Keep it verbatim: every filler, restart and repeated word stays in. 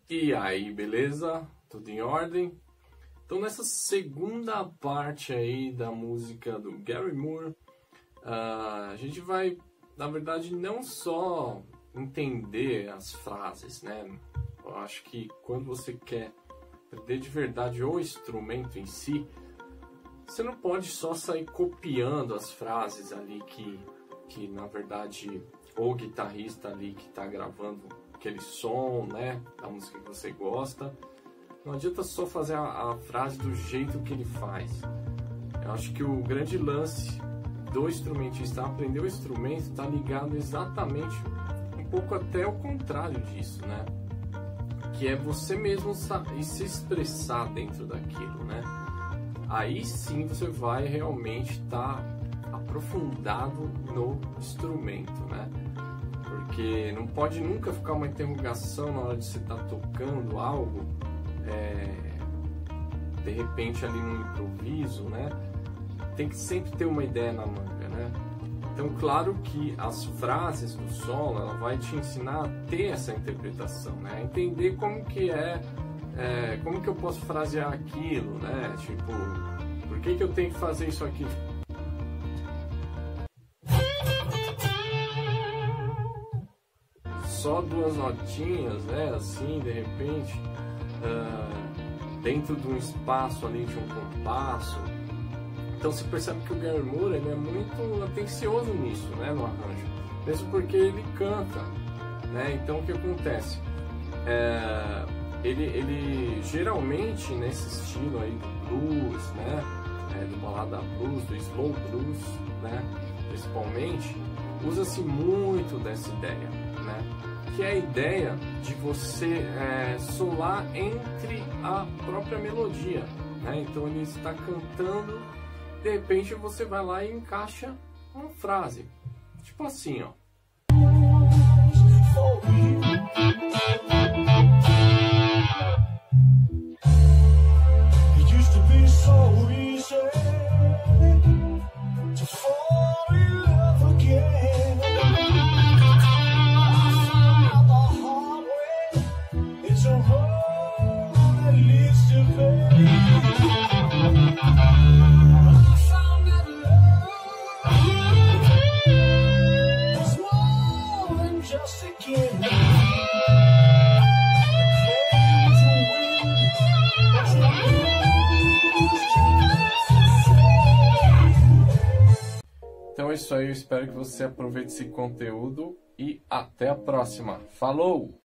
E aí, beleza? Tudo em ordem? Então, nessa segunda parte aí da música do Gary Moore, uh, a gente vai, na verdade, não só entender as frases, né? Eu acho que quando você quer aprender de verdade o instrumento em si, você não pode só sair copiando as frases ali que, que na verdade, o guitarrista ali que está gravando aquele som, né, da música que você gosta. Não adianta só fazer a, a frase do jeito que ele faz. Eu acho que o grande lance do instrumentista aprender o instrumento está ligado exatamente um pouco até o contrário disso, né? Que é você mesmo e se expressar dentro daquilo, né? Aí sim você vai realmente estar tá aprofundado no instrumento, né? Porque não pode nunca ficar uma interrogação na hora de você estar tá tocando algo, é, de repente ali no improviso, né? Tem que sempre ter uma ideia na manga, né? Então, claro que as frases do solo, ela vai te ensinar a ter essa interpretação, né? Entender como que é, é como que eu posso frasear aquilo, né? Tipo, por que que eu tenho que fazer isso aqui? Só duas notinhas, né? Assim, de repente, uh, dentro de um espaço ali de um compasso. Então você percebe que o Gary Moore, ele é muito atencioso nisso, né, no arranjo, mesmo porque ele canta, né? Então o que acontece? É, ele, ele geralmente nesse estilo aí do blues, né, é, do balada blues, do slow blues, né, principalmente, usa-se muito dessa ideia, né, que é a ideia de você é, solar entre a própria melodia, né? Então ele está cantando. De repente você vai lá e encaixa uma frase, tipo assim, ó. Então é isso aí, eu espero que você aproveite esse conteúdo e até a próxima. Falou!